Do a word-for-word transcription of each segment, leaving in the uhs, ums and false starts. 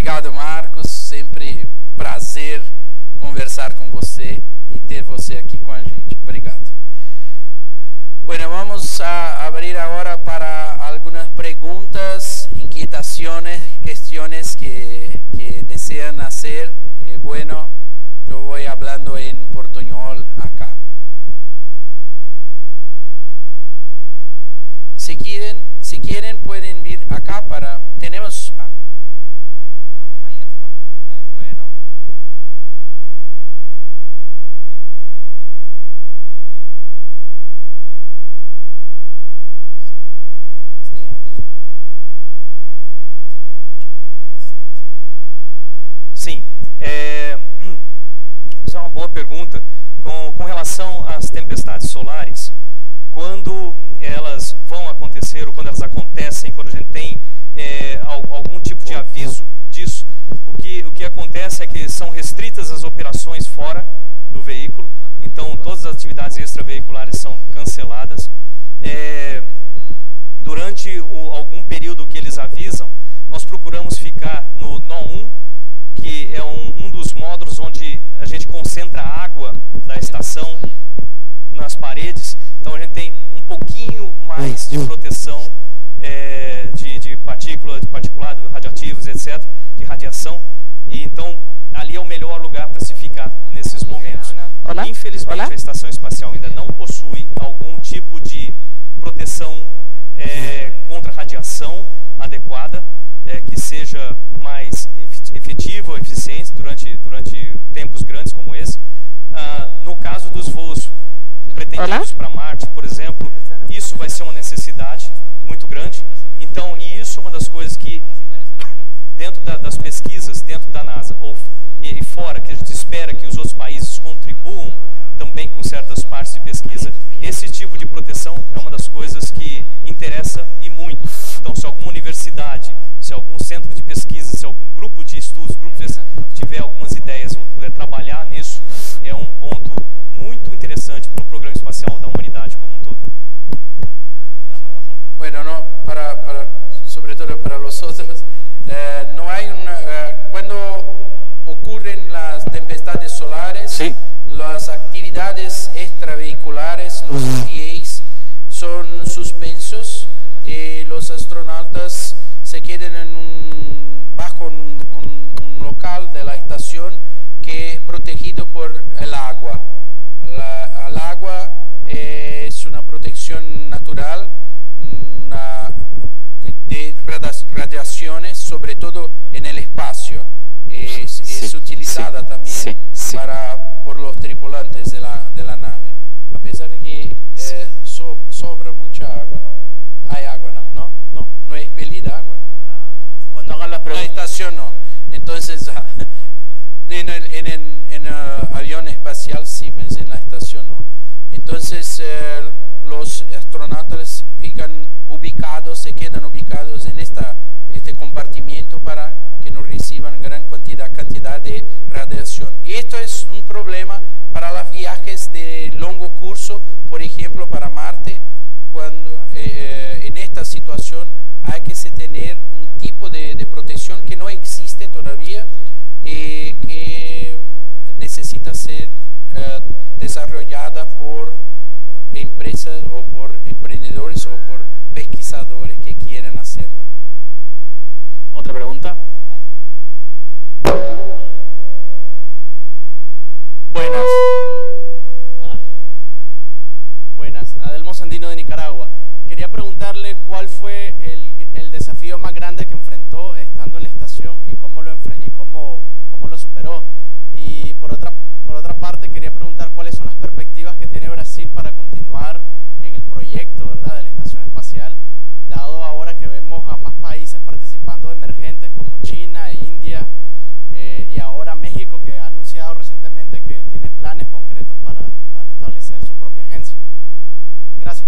Obrigado, Marcos. Sempre prazer conversar com você e ter você aqui com a gente. Obrigado. Bueno, vamos a abrir ahora para algunas preguntas, inquietaciones, cuestiones que, que desean hacer. Eh, bueno, yo voy hablando en portuñol acá. Si quieren, si quieren pueden vir acá para... Tenemos... Bueno. Tem aviso solar, se tem algum tipo de alteração? Sim, é, essa é uma boa pergunta. Com, com relação às tempestades solares, quando elas vão acontecer ou quando elas acontecem, quando a gente tem é, algum tipo de aviso disso, o que, o que acontece é que são restritas as operações fora do veículo, então todas as atividades extraveiculares são canceladas. É, durante o, algum período que eles avisam, nós procuramos ficar no N O um, que é um, um dos módulos onde a gente concentra a água da estação nas paredes, então a gente tem um pouquinho mais de proteção é, de, de partícula, de particulados radioativos, etcétera, de radiação, e então ali é o melhor lugar para se ficar nesses momentos. Olá. Infelizmente, Olá. a Estação Espacial ainda não possui algum tipo de proteção é, contra radiação adequada, é, que seja mais efetiva ou eficiente durante, durante tempos grandes como esse. Ah, no caso dos voos pretendidos para Marte, por exemplo, isso vai ser uma necessidade muito grande. Então, e isso é uma das coisas que, dentro da, das pesquisas, dentro da NASA, ou e fora, que a gente espera que os outros países contribuam também com certas partes de pesquisa, esse tipo de proteção é uma das coisas que interessa e muito. Então, se alguma universidade, se algum centro de pesquisa, se algum grupo de estudos, grupo de, tiver algumas ideias ou puder trabalhar nisso, é um ponto muito interessante para o programa espacial da humanidade como um todo. Bueno, no, para, para, sobre todo para los otros, eh, no hay una, eh, cuando ocurren las tempestades solares, sí. las actividades extravehiculares, los E T As, son suspensos y los astronautas se quedan en un, bajo un, un, un local de la estación que es protegido por el agua. La, el agua eh, es una protección natural, una, de radiaciones, sobre todo en el espacio. Es, sí, es utilizada sí, también sí, sí. Para, por los tripulantes de la, de la nave. A pesar de que eh, so, sobra mucha agua, ¿no? Hay agua, ¿no? ¿No? ¿No? No es expelida agua, ¿no? Cuando hagan las preguntas. En la estación no. Entonces, en el, en el en el avión espacial sí, pero en la estación no. Entonces, eh, los astronautas fican ubicados, se quedan ubicados en esta, este compartimiento para que no reciban gran cantidad, cantidad de radiación. Y esto es un problema para los viajes de largo curso, por ejemplo, para Marte, cuando eh, en esta situación hay que tener un tipo de, de protección que no existe todavía y que necesita ser eh, desarrollada por empresas o por emprendedores o por pesquisadores que quieran hacerla. ¿Otra pregunta? Buenas. Ah. Buenas, Adelmo Sandino de Nicaragua. Quería preguntarle cuál fue el, el desafío más grande que enfrentó estando en la estación y cómo lo, y cómo, cómo lo superó. Y por otra, por otra parte quería preguntar cuáles son las perspectivas que tiene Brasil para continuar en el proyecto, ¿verdad?, de la estación espacial, dado ahora que vemos a más países participando emergentes como China e India, eh, y ahora México, que ha anunciado recientemente que tiene planes concretos para, para establecer su propia agencia. Gracias.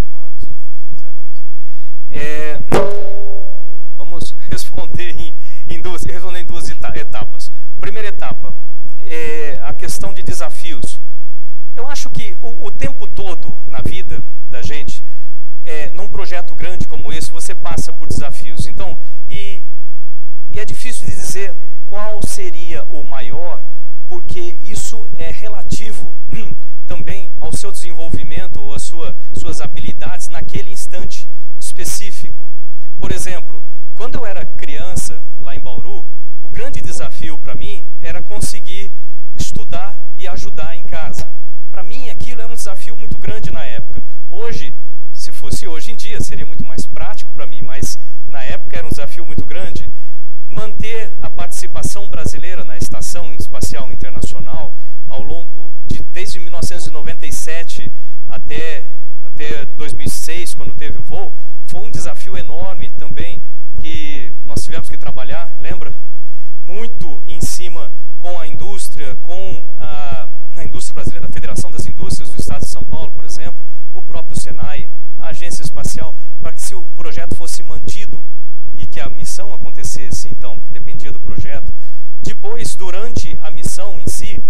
É, vamos responder em, em, duas, responder em duas etapas. Primeira etapa, é a questão de desafios. Eu acho que o, o tempo todo na vida da gente, é, num projeto grande como esse, você passa por desafios. Então, e, e é difícil de dizer qual seria o maior, porque isso é relativo também ao seu desenvolvimento ou às sua, suas habilidades naquele instante específico. Por exemplo, quando eu era criança, lá em Bauru, o grande desafio para mim era conseguir estudar e ajudar em casa. Para mim, aquilo era um desafio muito grande na época. Hoje, se fosse hoje em dia, seria muito mais prático para mim, mas na época era um desafio muito grande. Manter a participação brasileira na Estação Espacial Internacional ao longo de, desde mil novecentos e noventa e sete até, até dois mil e seis, quando teve o voo, foi um desafio enorme também, que nós tivemos que trabalhar, lembra? Muito em cima com a indústria, com a, a indústria brasileira, a Federação das Indústrias do Estado de São Paulo, por exemplo, o próprio Senai, a Agência Espacial, para que se o projeto fosse mantido e que a missão acontecesse, então, porque dependia do projeto. Depois, durante a missão em si,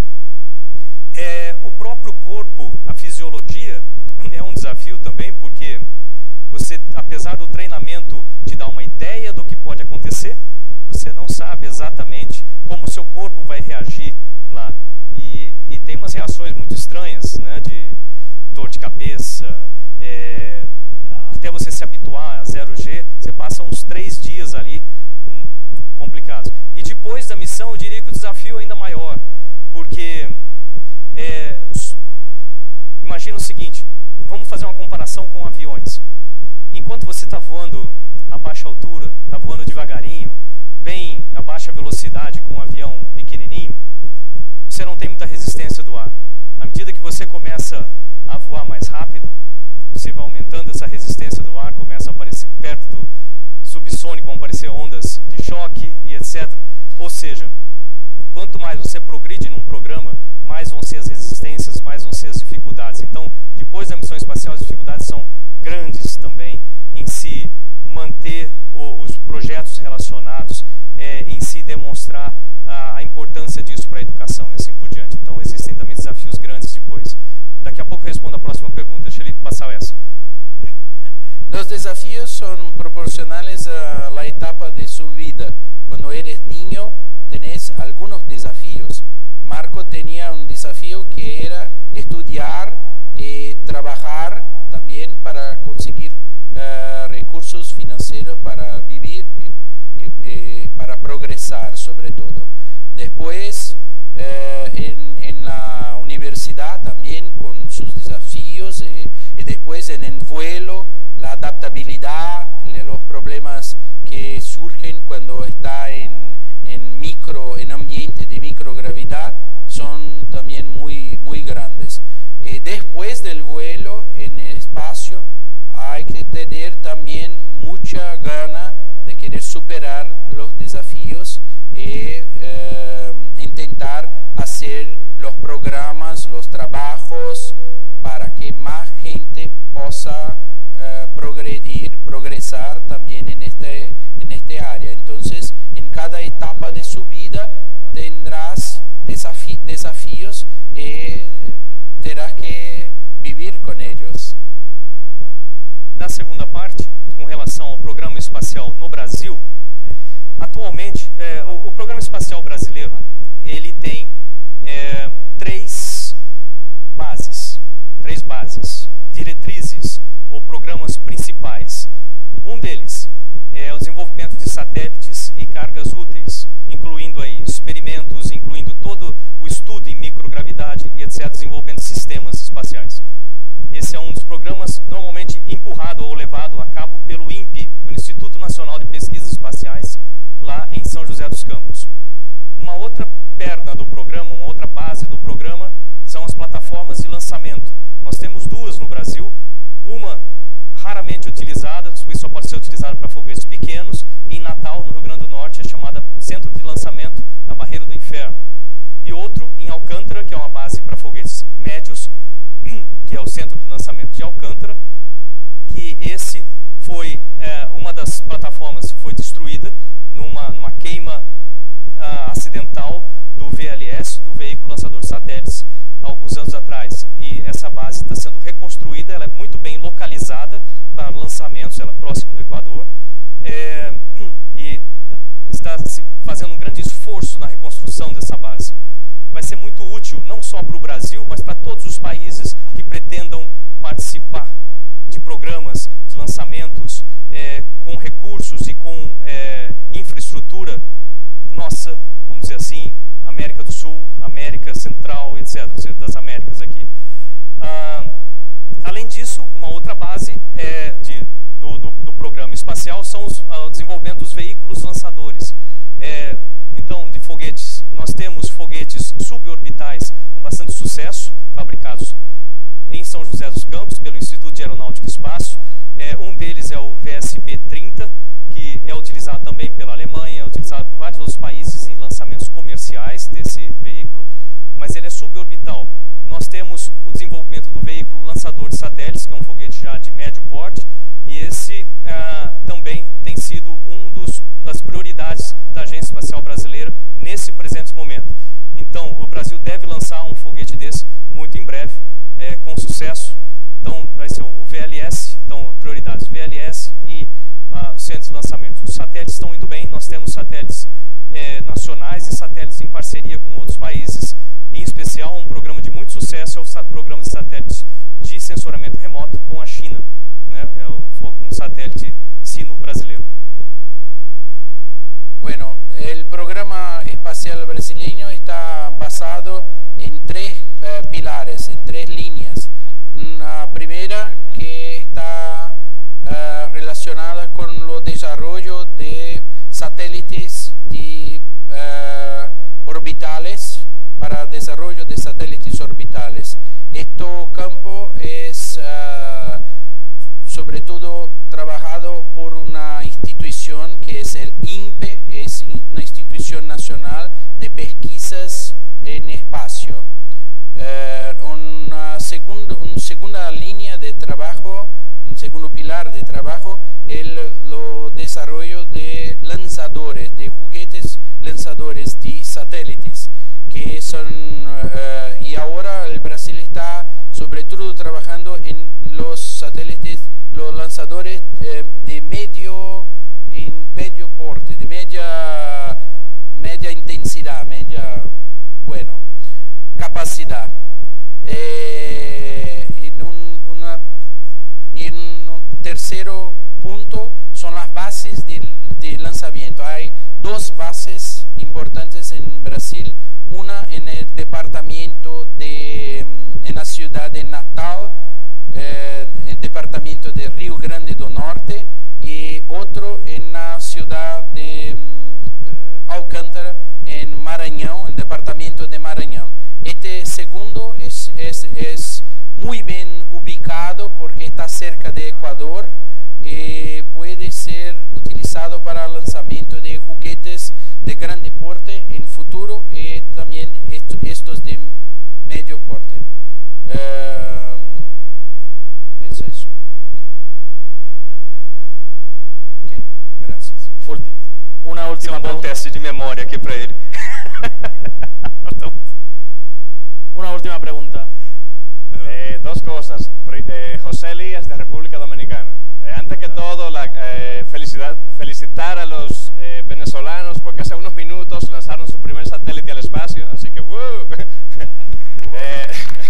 é, o próprio corpo, a fisiologia, é um desafio também, porque você, apesar do treinamento te dar uma ideia do que pode acontecer, você não sabe exatamente como o seu corpo vai reagir lá. E, e tem umas reações muito estranhas, né, de dor de cabeça, é, até você se habituar a zero G, você passa uns três dias ali um, complicados. E depois da missão, eu diria que o desafio é ainda maior, porque é, imagina o seguinte, vamos fazer uma comparação com aviões. Enquanto você está voando a baixa altura, está voando devagarinho, bem a baixa velocidade com um avião pequenininho, você não tem muita resistência do ar. À medida que você começa a voar mais rápido, você vai aumentando essa resistência do ar, começa a aparecer perto do subsônico, vão aparecer ondas de choque e etcétera. Ou seja, quanto mais você progride num programa, mais vão ser as resistências, mais vão ser as dificuldades. Então, depois da missão espacial, as dificuldades são grandes também em se manter o, os projetos relacionados, é, em se demonstrar a, a importância disso para a educação e assim por diante. Então, existem também desafios grandes depois. Daqui a pouco eu respondo a próxima pergunta. Deixa ele passar essa. Los desafíos son proporcionales a la etapa de su vida. Cuando eres niño, tenés algunos desafíos. Marco tenía un desafío que era estudiar y trabajar también para conseguir uh, recursos financieros para vivir y, y, y para progresar sobre todo. Después, uh, en, en la universidad también con sus desafíos y, y después en el vuelo, la adaptabilidad, los problemas que surgen cuando está en, en micro, en ambiente de microgravidad son también muy, muy grandes. Eh, después del vuelo en el espacio hay que tener también mucha gana de querer superar los desafíos y eh, intentar hacer los programas, los trabajos para que más gente possa uh, progredir, progresar también en este, en este área. Entonces, en cada etapa de su vida tendrás desafi desafíos y terás que vivir con ellos. Na segunda parte, com relação ao programa espacial no Brasil, atualmente, é, o, o programa espacial brasileiro, ele tem é, três bases, três bases, diretrizes ou programas principais. Um deles é o desenvolvimento de satélites e cargas úteis, incluindo aí experimentos, incluindo todo o estudo em microgravidade e etcétera, desenvolvendo sistemas espaciais. Esse é um dos programas normalmente empurrado ou levado a cabo pelo INPE, o Instituto Nacional de Pesquisas Espaciais, lá em São José dos Campos. Uma outra perna do programa, uma outra base do programa, são as plataformas de lançamento. Nós temos duas no Brasil, uma raramente utilizada, pois só pode ser utilizada para foguetes pequenos, e em Natal, no Rio Grande do Norte, é chamada Centro de Lançamento na Barreira do Inferno. E outro em Alcântara, que é uma base para foguetes médios, que é o Centro de Lançamento de Alcântara, que esse foi, é, uma das plataformas foi destruída numa, numa queima uh, acidental do V L S, do Veículo Lançador de Satélites, há alguns anos atrás. E essa base está sendo reconstruída, ela é muito bem localizada para lançamentos, ela é próxima do Equador, é, e está se só para o Brasil, mas para todos os países que pretendam participar de programas, de lançamentos, é, com recursos e com é, infraestrutura nossa, vamos dizer assim, América do Sul, América Central, etcétera, ou seja, das Américas aqui. Ah, além disso, uma outra base é de, do, do, do programa espacial são os, o desenvolvimento dos veículos lançadores. É, então, de foguetes, nós temos foguetes suborbitais com bastante sucesso, fabricados em São José dos Campos, pelo Instituto de Aeronáutica e Espaço. É, um deles é o V S B trinta, que é utilizado também pela Alemanha, é utilizado por vários outros países em lançamentos comerciais desse veículo, mas ele é suborbital. Nós temos o desenvolvimento do veículo lançador de satélites, que é um foguete já de médio porte, e esse ah, também tem sido um dos, das prioridades da Agência Espacial Brasileira nesse presente momento. Então, o Brasil deve lançar um foguete desse muito em breve, é, com sucesso. Então, vai ser o V L S, então, prioridades V L S e ah, centros de lançamento. Os satélites estão indo bem, nós temos satélites é, nacionais e satélites em parceria com outros países, em especial um programa de muito sucesso é o programa de satélites de sensoramento remoto com a China, né? É um satélite sino-brasileiro. Bueno, el programa espacial brasileño está basado en tres eh, pilares, en tres líneas. Una primera que está eh, relacionada con el desarrollo de satélites de, eh, orbitales, para desarrollo de satélites orbitales. Este campo es uh, sobre todo trabajado por una institución que es el I N P E, es una institución nacional de pesquisas en espacio. Uh, una, segunda, una segunda línea de trabajo, un segundo pilar de trabajo, el lo desarrollo de lanzadores, de juguetes lanzadores de satélites, que son, uh, y ahora el Brasil está sobre todo trabajando en los satélites, los lanzadores eh, de medio, en medio porte, de media, media intensidad, media, bueno, capacidad. Eh, en un, una, en un tercero punto son las bases de, de lanzamiento. Hay dos bases importantes en Brasil. Una en el departamento de, en la ciudad de Natal, eh, el departamento de Rio Grande do Norte, y otro en la ciudad de eh, Alcântara, en Maranhão, en el departamento de Maranhão. Este segundo es, es, es muy bien ubicado porque está cerca de Ecuador y puede ser utilizado para el lanzamiento de juguetes de grande porte en futuro y también esto, estos de medio porte. Uh, es eso. Okay. Okay, gracias. Ulti Una última um bom teste de memória aqui para ele. Una última pregunta. Eh, dos cosas. Eh, José Elías, de República Dominicana. Eh, antes que todo, la, eh, felicidad, felicitar a los eh, venezolanos porque hace unos minutos lanzaron su primer satélite al espacio, así que ¡woo! eh,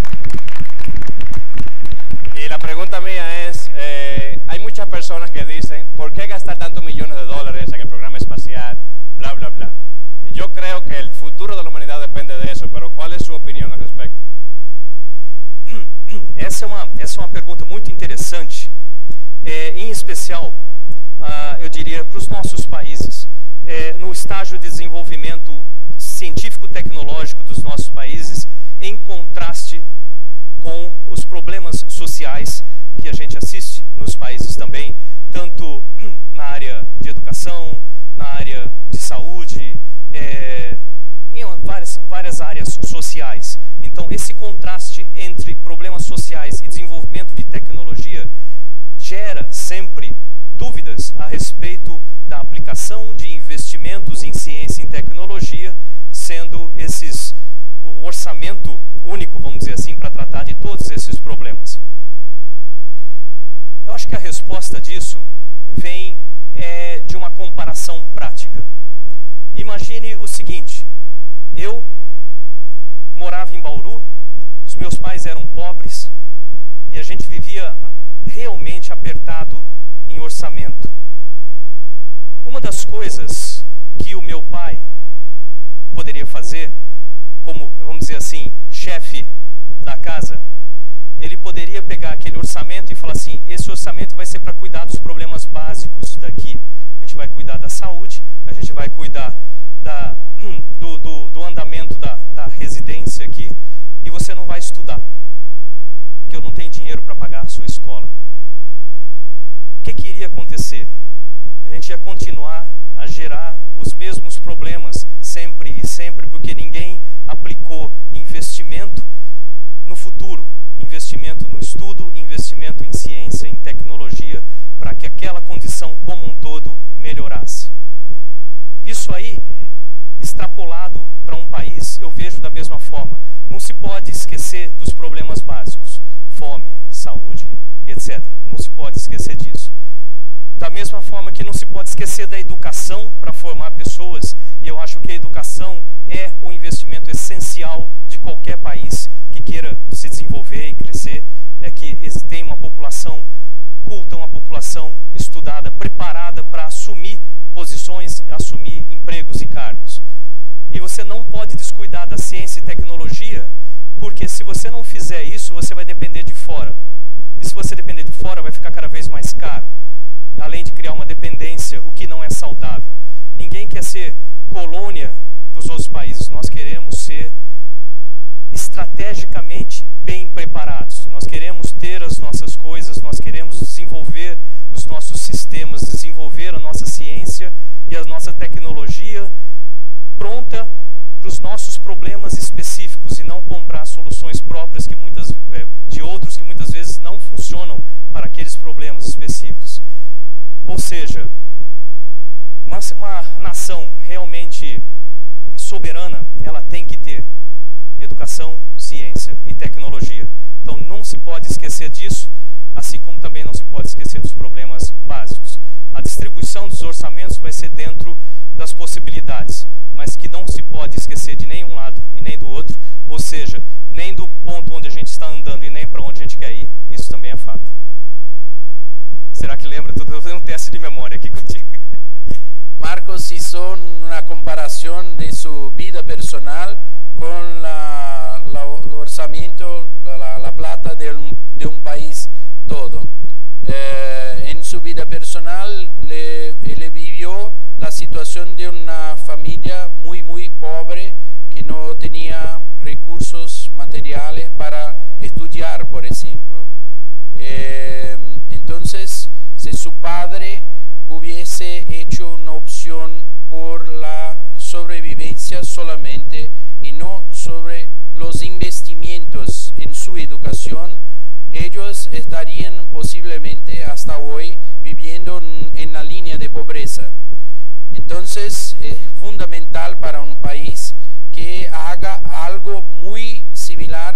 y la pregunta mía es, eh, hay muchas personas que dicen, ¿por qué gastar tantos millones de dólares en el programa espacial? Bla, bla, bla. Yo creo que el futuro de la humanidad depende de eso, pero ¿cuál es su opinión al respecto? Essa é uma, essa é uma pergunta muito interessante. É, em especial, ah, eu diria, para os nossos países, é, no estágio de desenvolvimento científico-tecnológico dos nossos países, em contraste com os problemas sociais que a gente assiste nos países também, tanto na área de educação, na área de saúde, é, em várias, várias áreas sociais. Então, esse contraste entre problemas sociais e desenvolvimento de tecnologia gera sempre dúvidas a respeito da aplicação de investimentos em ciência e tecnologia, sendo esses o orçamento único, vamos dizer assim, para tratar de todos esses problemas. Eu acho que a resposta disso vem é, de uma comparação prática. Imagine o seguinte: eu morava em Bauru meus pais eram pobres e a gente vivia realmente apertado em orçamento. Uma das coisas que o meu pai poderia fazer, como, vamos dizer assim, chefe da casa, ele poderia pegar aquele orçamento e falar assim, esse orçamento vai ser para cuidar dos problemas básicos daqui. A gente vai cuidar da saúde, a gente vai cuidar da, do, do, do andamento da, da residência aqui, e você não vai estudar, porque eu não tenho dinheiro para pagar a sua escola. O que, que iria acontecer? A gente ia continuar a gerar os mesmos problemas sempre e sempre, porque ninguém aplicou investimento no futuro, investimento no estudo, investimento em ciência, em tecnologia, para que aquela condição como um todo melhorasse. Isso aí, extrapolado para um país, eu vejo da mesma forma. Não se pode esquecer dos problemas básicos, fome, saúde, etcétera. Não se pode esquecer disso. Da mesma forma que não se pode esquecer da educação para formar pessoas, e eu acho que a educação é o investimento essencial de qualquer país que queira se desenvolver e crescer, é que tem uma população culta, uma população estudada, preparada para assumir posições, assumir empregos e cargos. E você não pode descuidar da ciência e tecnologia, porque se você não fizer isso, você vai depender de fora. E se você depender de fora, vai ficar cada vez mais caro. Além de criar uma dependência, o que não é saudável. Ninguém quer ser colônia dos outros países. Nós queremos ser estrategicamente bem preparados. Nós queremos ter as nossas coisas, nós queremos desenvolver os nossos sistemas, desenvolver a nossa ciência e a nossa tecnologia pronta para os nossos problemas específicos e não comprar soluções próprias que muitas, de outros que muitas vezes não funcionam para aqueles problemas específicos. Ou seja, uma, uma nação realmente soberana, ela tem que ter educação, ciência e tecnologia. Então não se pode esquecer disso, assim como também não se pode esquecer dos problemas básicos. A distribuição dos orçamentos vai ser dentro das possibilidades, mas que não se pode esquecer de nenhum lado e nem do outro, ou seja, nem do ponto onde a gente está andando e nem para onde a gente quer ir, isso também é fato. Será que lembra? Estou fazendo um teste de memória aqui contigo. Marcos hizo una comparación de su vida personal con la, la, el orzamiento, la, la plata de un, de un país todo. Eh, en su vida personal, le, él vivió la situación de una familia muy, muy pobre que no tenía recursos materiales para estudiar, por ejemplo. Eh, entonces, si su padre hubiese hecho una opción por la sobrevivencia solamente y no sobre los investimientos en su educación, ellos estarían posiblemente hasta hoy viviendo en la línea de pobreza. Entonces es fundamental para un país que haga algo muy similar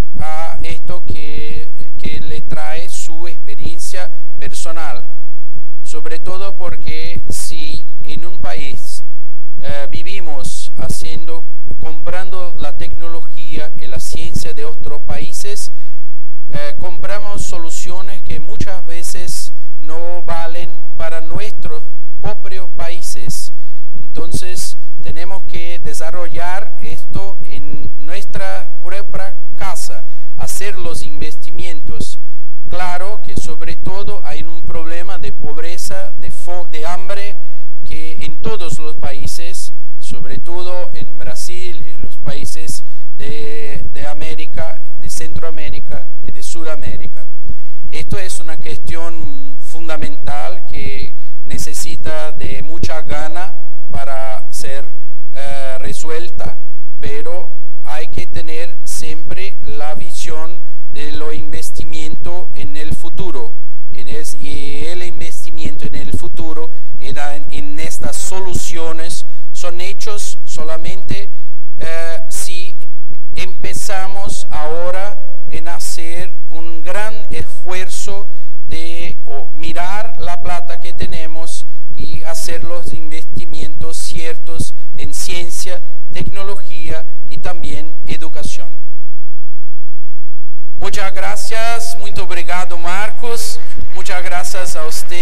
a esto que, que le trae su experiencia personal. Sobre todo porque si en un país eh, vivimos haciendo, comprando la tecnología y la ciencia de otros países, eh, compramos soluciones que muchas veces no valen para nuestros propios países. Entonces tenemos que desarrollar esto en nuestra propia casa, hacer los investimientos. Claro que sobre todo hay un problema de pobreza, de, de hambre, que en todos los países, sobre todo en Brasil y los países de, de América, de Centroamérica y de Sudamérica. Esto es una cuestión fundamental que necesita de mucha gana para ser eh, resuelta, pero hay que tener siempre la visión de lo investimiento en el futuro, en el, y el investimiento en el futuro en, en estas soluciones son hechos solamente eh, si empezamos ahora en hacer un gran esfuerzo de oh, mirar la plata que tenemos y hacer los investimientos ciertos en ciencia, tecnología y también educación. Muchas gracias, muito obrigado, Marcos. Muchas gracias a usted.